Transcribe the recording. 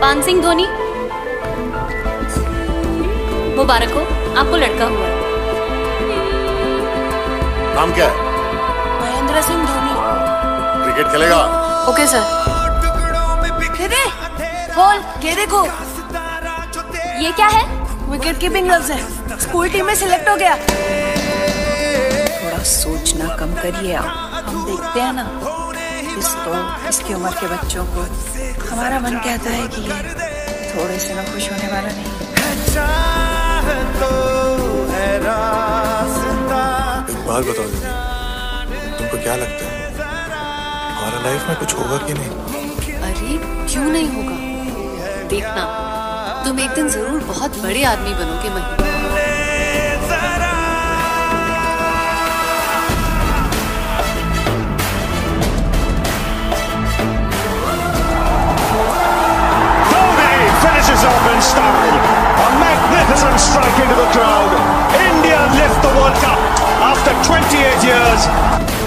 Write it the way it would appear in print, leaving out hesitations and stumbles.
पान सिंह धोनी, मुबारक हो, आपको लड़का हुआ है। नाम क्या है? महेंद्र सिंह धोनी। क्रिकेट खेलेगा? Okay sir. बोल, ये देखो, ये क्या है? विकेट कीपिंग ग्लव्स है। स्कूल टीम में सिलेक्ट हो गया। थोड़ा सोचना कम करिए आप। हम देखते हैं ना इसकी उम्र के बच्चों को, हमारा मन कहता है कि ये थोड़े से ना खुश होने वाला नहीं। एक बात बताओ दीदी, तुमको क्या लगता है हमारा लाइफ में कुछ होगा कि नहीं? अरे क्यों नहीं होगा, देखना तुम एक दिन जरूर बहुत बड़े आदमी बनोगे मही। Finishes off in style. A magnificent strike into the crowd. India lift the World Cup after 28 years.